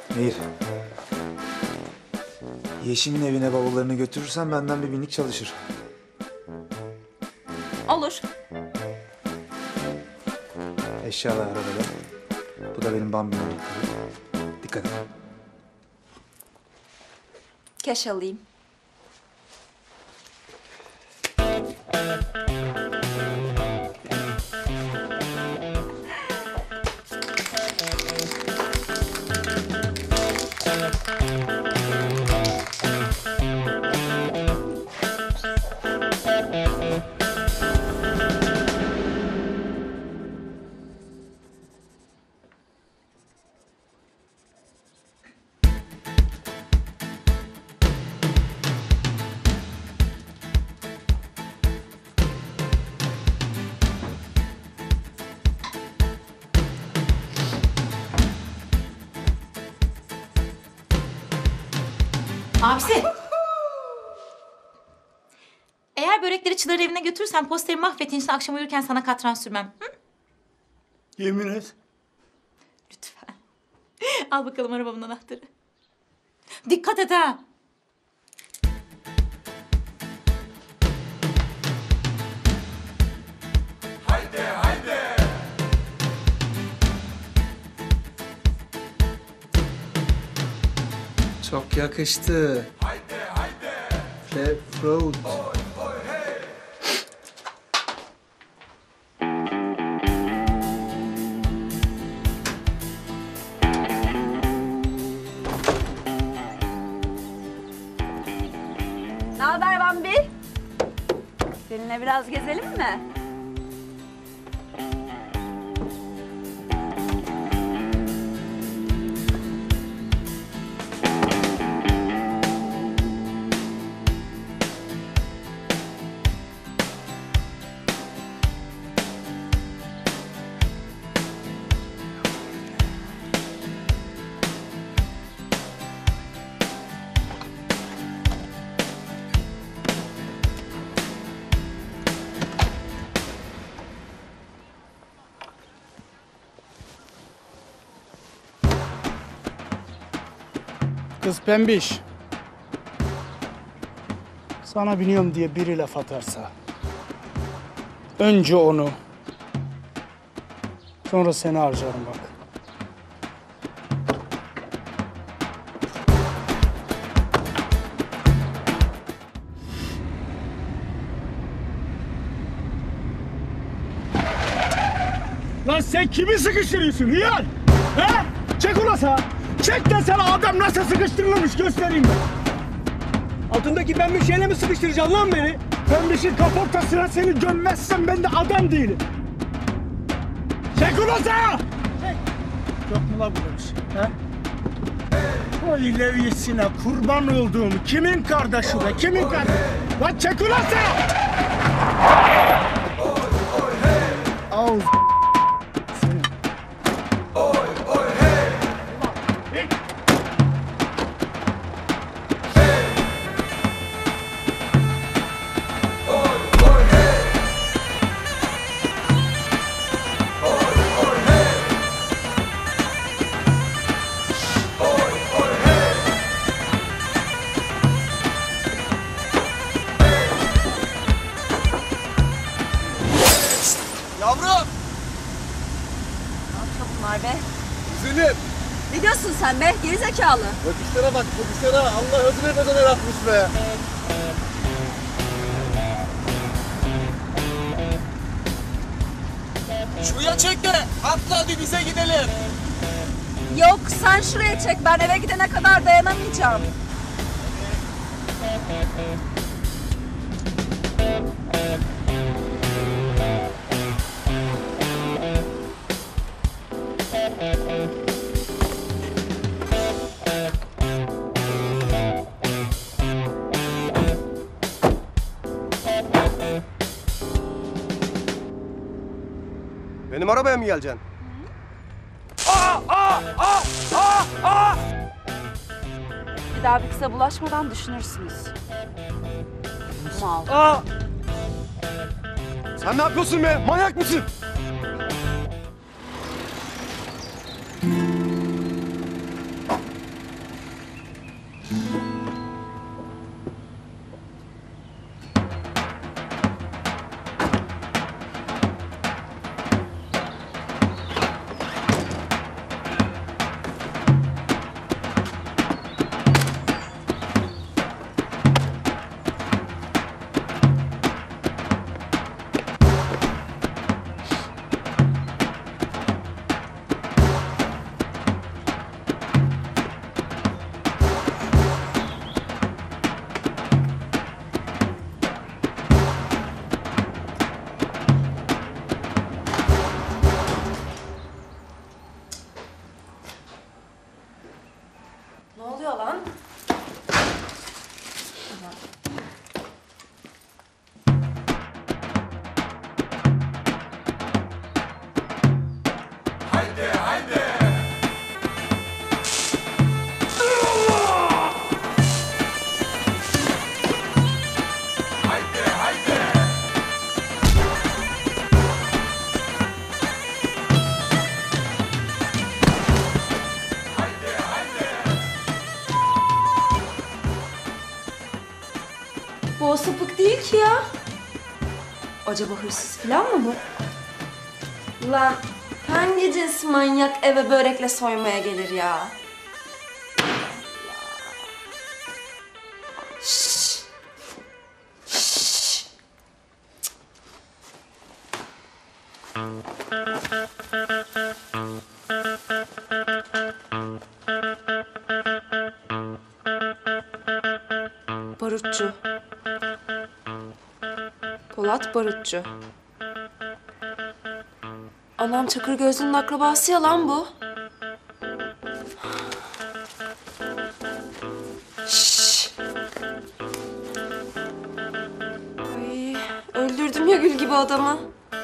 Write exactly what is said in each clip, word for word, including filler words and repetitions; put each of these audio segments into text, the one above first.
Nehir. Yeşil'in evine bavullarını götürürsen benden bir binlik çalışır. Olur. Eşyalar arabada. Bu da benim Bambi'nin anahtarı. Dikkat et. Keş alayım. Abisi. Eğer börekleri Çınar evine götürürsen posteri mahvettiğin için akşam uyurken sana katran sürmem. Hı? Yemin et. Lütfen. Al bakalım arabamın anahtarı. Dikkat et ha. Haydi haydi. Çok yakıştı. Haydi haydi. Refroad. Ne haber Bambi? Seninle biraz gezelim mi? Kız pembiş. Sana biniyorum diye biri laf atarsa. Önce onu. Sonra seni harcarım bak. Lan sen kimi sıkıştırıyorsun hıyar? He? Çek ulan sağa. Çek de sana adam nasıl sıkıştırılmış göstereyim ben. Altındaki pembiş şeyle mi sıkıştıracaksın lan beni? Pembişin kaportasına seni gömmezsem ben de adam değilim. Çek ulan sağa. Çek. Yok mu lan burada bir şey? He? Oy levyesine kurban olduğum kimin kardeşi be? Kimin kardeşi? Lan çek ulan sağa. Al. Yavrum. Ne yapıyor bunlar be? Üzülüm. Ne diyorsun sen be? Gerizekalı. Bakışlara bak bakışlara. Allah ödüne bedene yaratmış be. Şuraya çek de atla hadi bize gidelim. Yok sen şuraya çek. Ben eve gidene kadar dayanamayacağım. Benim arabaya mı geleceksin? Aa, aa, aa, aa, aa. Bir daha bir kıza bulaşmadan düşünürsünüz. Mal. Aa! Sen ne yapıyorsun be? Manyak mısın? Ne oluyor lan? Bu o sapık değil ki ya. Acaba hırsız falan mı bu? Lan hangi cins manyak eve börekle soymaya gelir ya? Şşş. Şşş. Barutçu. Polat Barutçu. Anam Çakır Gözlü'nün akrabası ya lan bu. Şşş. Ay, öldürdüm ya gül gibi adamı.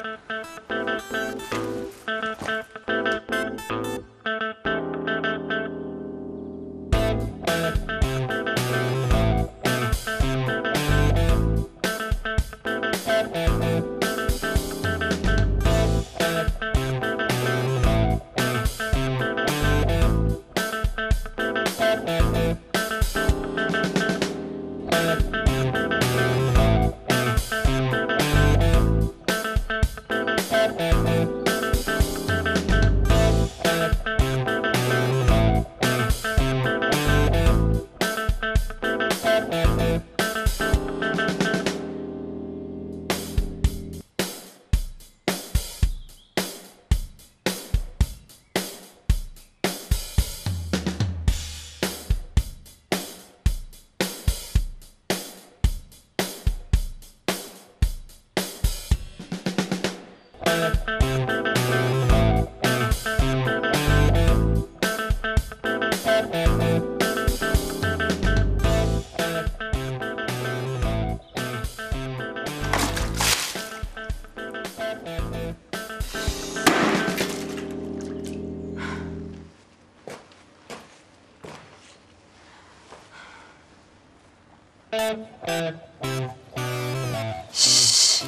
Şşş.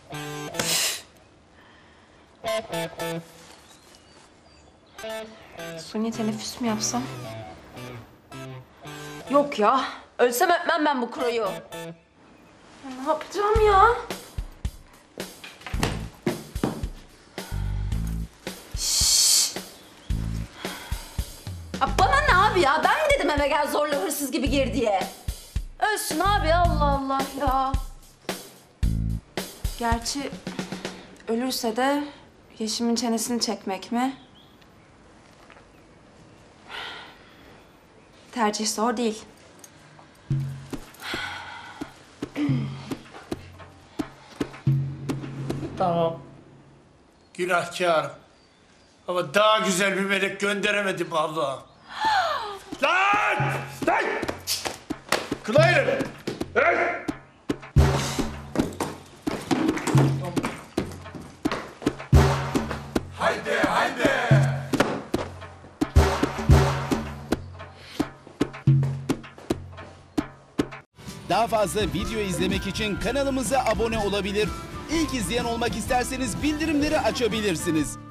Suni teneffüs mü yapsam? Yok ya. Ölsem öpmem ben bu kroyu. Ya ne yapacağım ya? Şşş. Ya bana ne abi ya? Ben mi dedim eve gel zorla hırsız gibi gir diye? Ölsün abi Allah Allah ya. Gerçi ölürse de Yeşim'in çenesini çekmek mi? Tercih zor değil. Tamam. Günahkarım. Ama daha güzel bir melek gönderemedim Allah'ım. Lan! Lan! Kılayırım! Hey! Haydi haydi. Daha fazla video izlemek için kanalımıza abone olabilir. İlk izleyen olmak isterseniz bildirimleri açabilirsiniz.